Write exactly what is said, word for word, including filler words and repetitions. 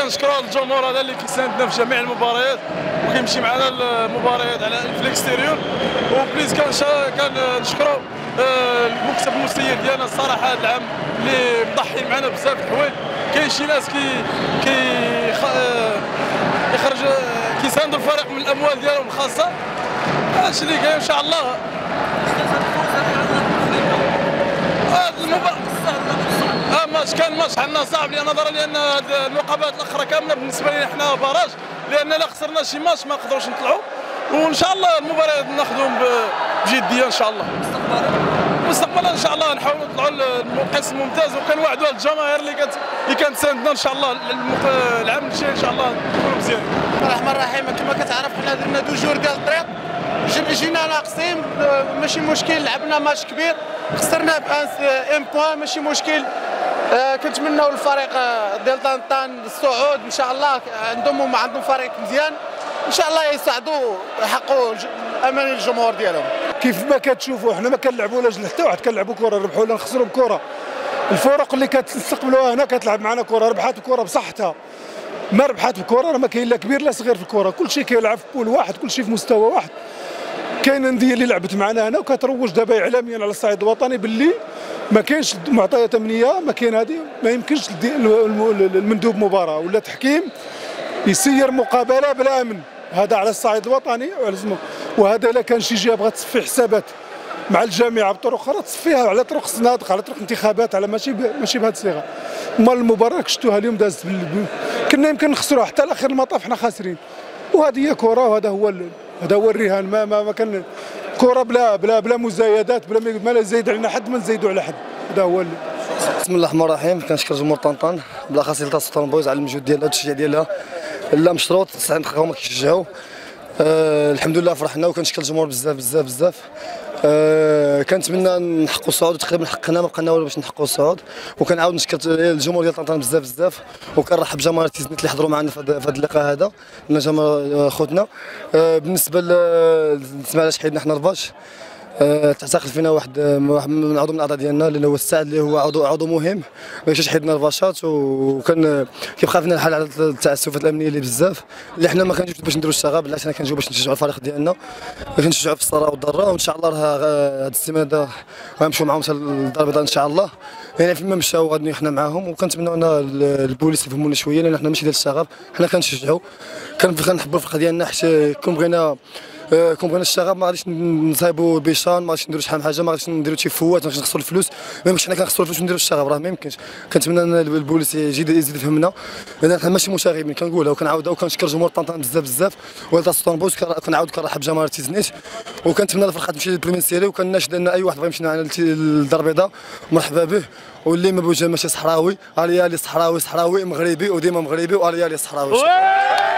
كنشكروا الجمهور هذا اللي كيساندنا في جميع المباريات وكيمشي معنا المباريات على في الاكستيريور. وبليز كنشكروا المكتب المسير ديالنا الصراحه هذا العام اللي مضحي معنا بزاف د الحوايج. كاين شي ناس كي كي يخرج كيساندوا الفريق من الاموال ديالهم الخاصه. هادشي اللي كاين ان شاء الله. اه ماتش كان ماتش عندنا صعب لان نظرا لان المقابلات الاخرى كامله بالنسبه لنا حنا باراج، لان الا خسرنا شي ماتش ما نقدروش نطلعوا. وان شاء الله المباريات ناخذهم بجديه ان شاء الله. مستقبلا ان شاء الله نحاولوا نطلعوا للقسم الممتاز، وكنوعدوا الجماهير اللي كانت اللي كانت تساندنا ان شاء الله العام الجاي ان شاء الله نكونوا مزيانين. بسم الله الرحمن الرحيم. كما كتعرف حنا درنا دو جور ديال الطريق، جينا ناقصين ماشي مشكل، لعبنا ماتش كبير خسرنا بان بوان ماشي مشكل. آه كنتمناو للفريق ديال طنطان الصعود ان شاء الله. عندهم عندهم فريق مزيان ان شاء الله يساعدوا يحققوا اماني الجمهور ديالهم. كيف ما كتشوفوا حنا ما كنلعبولاش حتى واحد، كنلعبوا كره ربحوا ولا نخسروا بكره. الفرق اللي كتستقبلوها هنا كتلعب معنا كره، ربحات بكره بصحتها، ما ربحات بكره راه ما كاين لا كبير لا صغير في الكره، كلشي كيلعب في بول واحد، كلشي في مستوى واحد. كاين انديه اللي لعبت معنا هنا وكتروج دابا اعلاميا على الصعيد الوطني باللي ما كاينش معطيات امنيه، ما كاين هذه، ما يمكنش المندوب مباراه ولا تحكيم يسير مقابله بلا امن. هذا على الصعيد الوطني، وهذا الا كان شي جهه بغات تصفي حسابات مع الجامعه بطرق اخرى تصفيها على طرق صنادق، على طرق انتخابات، على ماشي ماشي بهذه الصيغه. اما المباراه شفتوها اليوم دازت كنا يمكن نخسروها حتى لاخر المطاف حنا خاسرين. وهذه هي كره، وهذا هو هذا هو الرهان. ما ما, ما كان كره بلا بلا بلا مزايدات، بلا ما لا يزايد علينا حد ما نزايدوا على حد. هذا هو اللي. بسم الله الرحمن الرحيم. كنشكر جمهور طنطان بالاخص اللي سلطان بويز على المجهود ديالها والتشجيع ديالها. لا مشروط تسعين دقيقه هما كيشجعوا. أه الحمد لله فرحنا، وكنشكر الجمهور بزاف بزاف بزاف. أه كنتمنى نحققوا الصعود، وتقريبا حققنا، ما بقينا والو باش نحققوا الصعود. وكنعاود نشكر الجمهور ديال طنطا بزاف بزاف، وكنرحب بجماهير تيزنيت اللي حضروا معنا في هذا اللقاء هذا، لنا جماهير خوتنا. أه بالنسبه لسمعنا شحيدنا حنا رباش، أه تعتقل فينا واحد واحد من عضو من الاعضاء ديالنا اللي هو السعد، اللي هو عضو عضو مهم، ما يمشيش حيدنا الباشات. وكان كيبقى فينا الحال على التعسفات الامنيه اللي بزاف، اللي حنا ما كنجيوش باش نديروا الشغب، بالعكس حنا كنجيو باش نشجعوا الفريق ديالنا، باش نشجعوا في الصراع والضراء. وان شاء الله راه هذه السيمانه هذا غنمشيو معاهم حتى للدار البيضاء ان شاء الله. يعني فيما مشاو غادي حنا معاهم، وكنتمناو ان البوليس يفهمونا شويه، لان حنا ماشي ديال الشغب، حنا كنشجعوا، كنحبوا الفرقه ديالنا، حيت كون بغينا كون بغينا الشغب ما غاديش نصايبوا بيشان، ما غاديش نديروا شحال من حاجه، ما غاديش نديروا شي فوات، ما غاديش نخسروا الفلوس. ما يمكنش حنا كنخسروا الفلوس ونديروا الشغب، راه ما يمكنش. كنتمنى ان البوليس يزيد يزيد يفهمنا، لان حنا ماشي مشاغبين. كنقولها وكنعاودها، وكنشكر جمهور طنطا بزاف بزاف، ولاد سلطان بوز. كنعاود كنرحب بجماهير تيزنيت، وكنتمنى الفرقه تمشي للبريمير سيري، وكناشد ان اي واحد بغى يمشي معنا للدار البيضاء مرحبا به. واللي ما بغاش ماشي صحراوي، اليالي صحراوي صحراوي مغربي وديما مغربي، واليالي صحراوي.